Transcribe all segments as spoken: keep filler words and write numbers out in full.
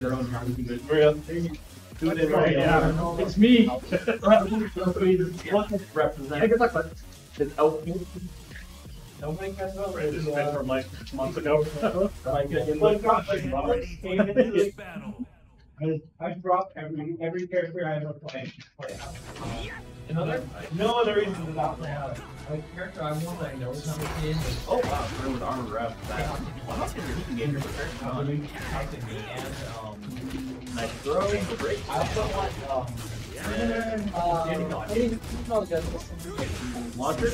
their own time to do it. Do it right now. It's me. Represent. It's open. Nobody gets over it. This has been from like months ago. Like, I, I dropped every every character I ever played. Another? No other reason to not play out. A character I want that I know is number ten. Oh wow, there was armor rep. That he can get your character counting me and um nice throw, great. I also want um launcher.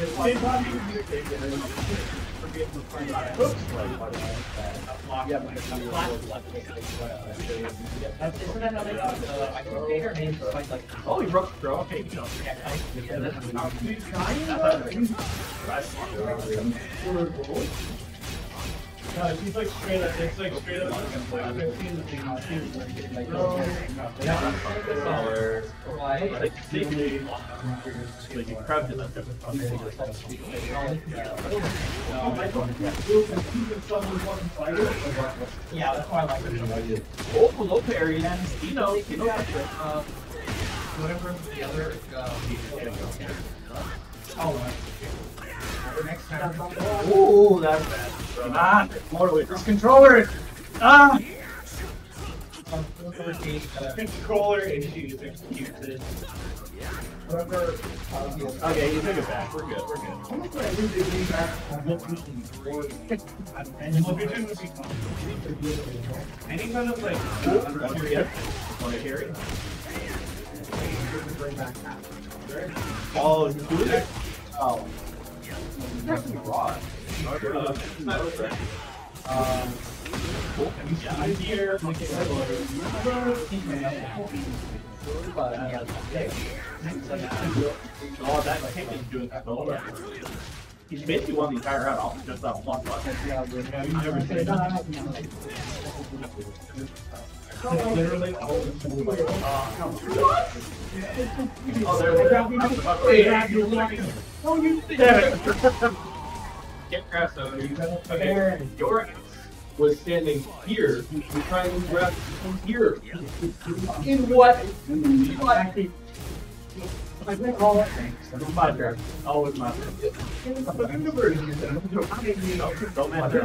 Yeah, but it's isn't that how they got uh, I can say her name like like oh you broke the throw, okay, you know, yeah, no, she's like straight up, it's like straight up. I've been seeing the thing, I've seen it like, yeah, like, safely, like, you crouch it like that. Yeah, that's why I like it. Oh, hello, Perry. You know, you know, uh, whatever the other, uh, oh, next time. Oh, that's bad. Ah, mortally. This controller. Ah. Controller issues. Excuses. Whatever. Okay, you take it back. We're good. We're good. And look at him. Any kind of like. Want to carry? Oh, do it. Oh. That's raw. Um, yeah, here. Oh, that kick is doing that. He's basically won the entire round off just that one button. Yeah, you never say that. Literally, oh, oh, you get grass over you. Okay, your was standing here. You're trying to grab from here. In what? What? I think all that things. It's my turn. Always my turn. Don't matter.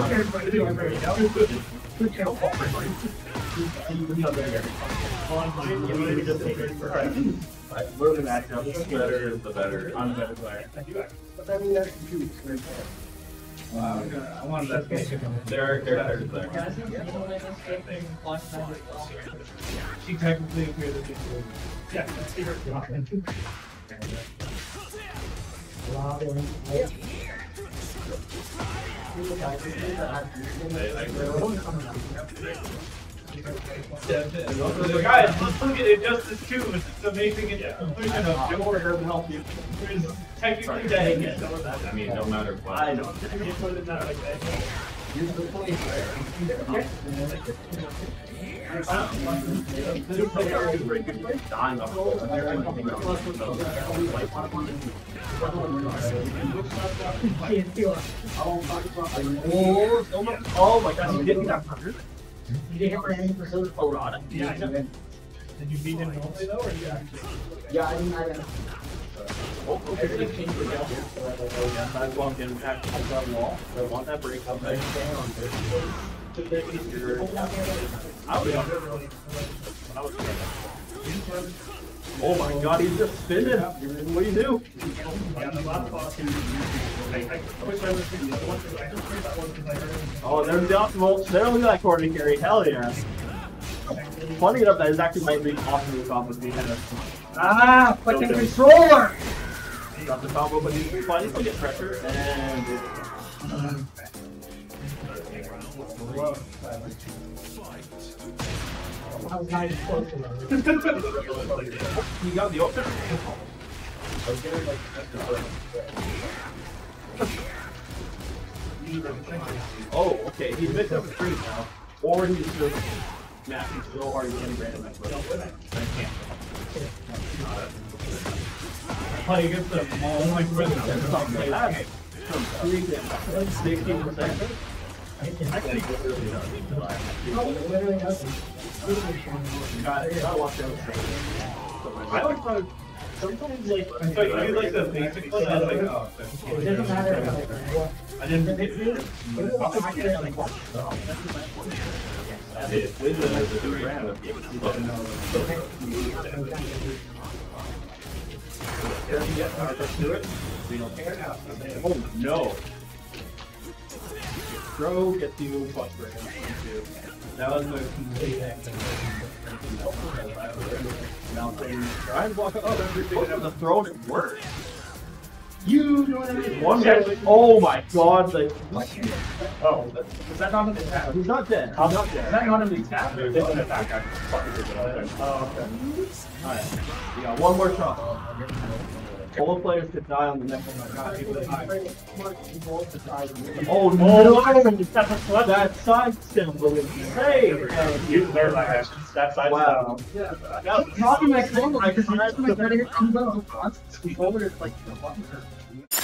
We're the matchup. The better is the better. I'm the better player. But I mean, that's two. Wow. I wanted that game. They're they're there. She technically appeared to be good. Yeah, let's see her. Guys, let's look at Injustice two. It's amazing in the conclusion of Joe doesn't help you. There's technically dead again. I mean, no matter what. I know. You put it not like that. Here's the place there. Oh my god, you didn't that hundred? You didn't hit for any percent of Hwoarang? Yeah, I know. Did you beat him normally though, or you actually? Yeah, I mean, I oh, okay, they changed it down here. I walked in back to the wall. So I want that break up there. Oh my god, he's just spinning. What do you do? Oh, there's the optimal. There's that coordinate carry. Hell yeah. Funny enough, that is actually my big optimal combo with me. Ah, fucking controller! Got the combo, but he's finally still get pressure and. I was not even close to that. You got the open? I was getting like oh, okay. He's mixed up a tree now. Or he's just smashing so hard he's getting random at play against them all my friends or something like that. sixteen percent. I think it really does. No, it literally doesn't. I watched it. I always thought sometimes like if I do like the basic one, I was like, oh, it doesn't matter if I like I didn't think it did. I didn't like watch it. That's it. With the two random. Let's do it. We don't care now. Oh no. Throw gets you plus for him. That was the complete action. Now try and block up. Oh, that's the throw didn't work. You know what I mean? One guy. Oh my god! Like, oh, is that not an attack? He's not dead. I'm not dead. Is that not an attack? There's an attack. I fucking did it. Oh, okay. Alright. You got one more shot. All the players could die on the next one. Oh no! That side symbol is insane! You learned my action. That side symbol. Yeah. Not in my phone, because I'm not going to get two buttons. It's like